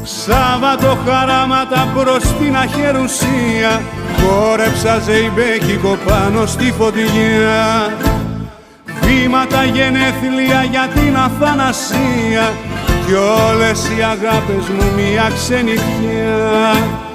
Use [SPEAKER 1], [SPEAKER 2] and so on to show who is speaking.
[SPEAKER 1] Σάββατο χαράματα προς την αχερουσία, χόρεψα ζεϊμπέκικο πάνω στη φωτιά. Βήματα γενέθλια για την αθανασία κι όλες οι αγάπες μου μια ξενιχιά.